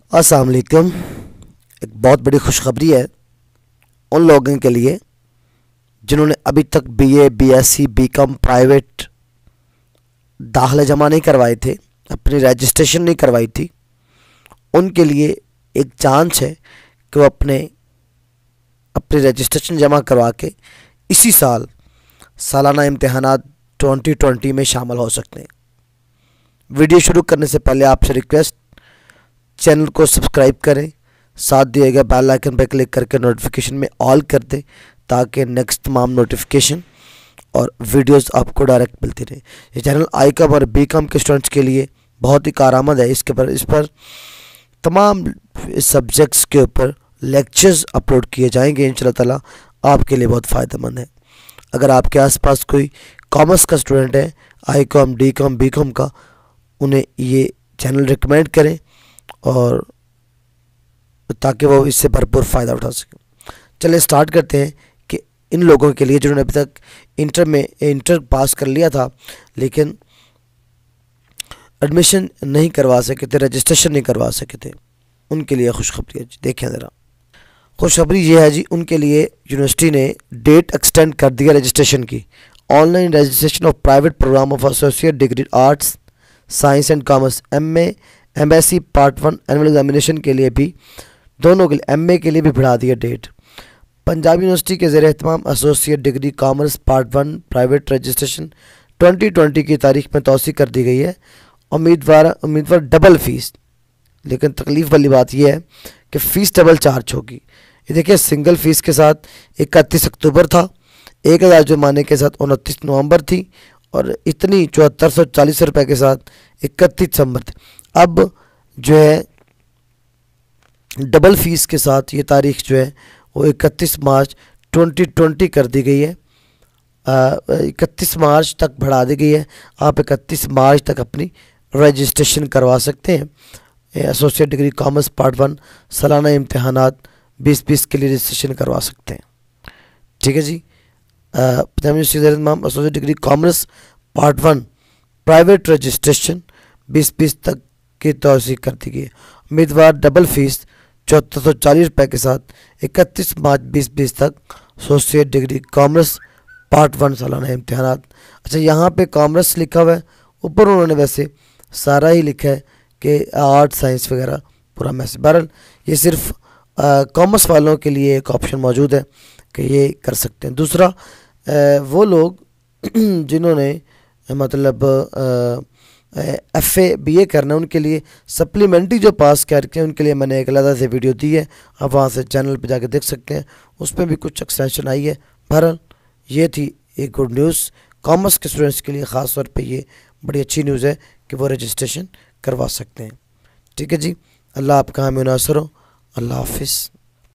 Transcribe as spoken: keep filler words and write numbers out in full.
अस्सलाम वालेकुम। एक बहुत बड़ी खुशखबरी है उन लोगों के लिए जिन्होंने अभी तक बीए, बीएससी, बीकॉम प्राइवेट दाखिले जमा नहीं करवाए थे, अपनी रजिस्ट्रेशन नहीं करवाई थी। उनके लिए एक चांस है कि वो अपने अपनी रजिस्ट्रेशन जमा करवा के इसी साल सालाना इम्तिहानात ट्वेंटी ट्वेंटी में शामिल हो सकते हैं। वीडियो शुरू करने से पहले आपसे रिक्वेस्ट, चैनल को सब्सक्राइब करें, साथ दिए गए बेल आइकन पर क्लिक करके नोटिफिकेशन में ऑल कर दें ताकि नेक्स्ट तमाम नोटिफिकेशन और वीडियोस आपको डायरेक्ट मिलती रहे। ये चैनल आई कॉम और बी कॉम के स्टूडेंट्स के लिए बहुत ही कारआमद है। इसके पर इस पर तमाम सब्जेक्ट्स के ऊपर लेक्चर्स अपलोड किए जाएंगे। इंशाल्लाह ताला आपके लिए बहुत फ़ायदेमंद है। अगर आपके आसपास कोई कॉमर्स का स्टूडेंट है, I com, D com, B com का, उन्हें ये चैनल रिकमेंड करें और ताकि वो इससे भरपूर फ़ायदा उठा सकें। चलिए स्टार्ट करते हैं कि इन लोगों के लिए जिन्होंने अभी तक इंटर में इंटर पास कर लिया था लेकिन एडमिशन नहीं करवा सके थे, रजिस्ट्रेशन नहीं करवा सके थे, उनके लिए खुशखबरी है जी। देखें ज़रा, खुशखबरी ये है जी, उनके लिए यूनिवर्सिटी ने डेट एक्सटेंड कर दिया रजिस्ट्रेशन की। Online registration of private program of associate degree arts, science and commerce, M A, M S C part one annual examination के लिए भी, दोनों के लिए, एम ए के लिए भी बढ़ा दिया डेट। पंजाब यूनिवर्सिटी के ज़ेर एहतमाम associate degree commerce part one private registration twenty twenty की तारीख में तौसी कर दी गई है। उम्मीदवार उम्मीदवार डबल फ़ीस, लेकिन तकलीफ़ वाली बात यह है कि फ़ीस डबल चार्ज होगी। ये देखिए, सिंगल फ़ीस के साथ इकतीस अक्टूबर था, एक हज़ार जुर्माने के साथ उनतीस नवंबर थी और इतनी चौहत्तर सौ चालीस रुपये के साथ इकतीस दिसंबर थे। अब जो है डबल फ़ीस के साथ ये तारीख जो है वो इकतीस मार्च ट्वेंटी ट्वेंटी कर दी गई है। इकतीस मार्च तक बढ़ा दी गई है। आप इकतीस मार्च तक अपनी रजिस्ट्रेशन करवा सकते हैं। Associate degree commerce part one सालाना इम्तिहानात बीस बीस के लिए रजिस्ट्रेशन करवा सकते हैं। ठीक है जी। Punjab university associate degree commerce part one private registration बीस बीस तक की तौसीक कर दी गई है। उम्मीदवार डबल फ़ीस चौहत्तर सौ चालीस रुपये के साथ इकतीस मार्च बीस बीस तक associate degree commerce part one सालाना इम्तिहानात। अच्छा, यहाँ पे कॉमर्स लिखा हुआ है, ऊपर उन्होंने वैसे सारा ही लिखा है कि आर्ट साइंस वगैरह पूरा मैसेज। बहरहाल ये सिर्फ कॉमर्स वालों के लिए एक ऑप्शन मौजूद है कि ये कर सकते हैं। दूसरा, आ, वो लोग जिन्होंने मतलब एफ़ ए बी ए करना है, उनके लिए सप्लीमेंट्री जो पास करके उनके लिए मैंने एक अलग से वीडियो दी है, आप वहाँ से चैनल पे जाके देख सकते हैं। उसमें भी कुछ एक्सटेंशन आई है। बहरहाल ये थी एक गुड न्यूज़ कॉमर्स के स्टूडेंट्स के लिए, ख़ास तौर पे ये बड़ी अच्छी न्यूज़ है कि वो रजिस्ट्रेशन करवा सकते हैं। ठीक है जी। अल्लाह आपका हामी नासर हो। अल्लाह हाफिज़।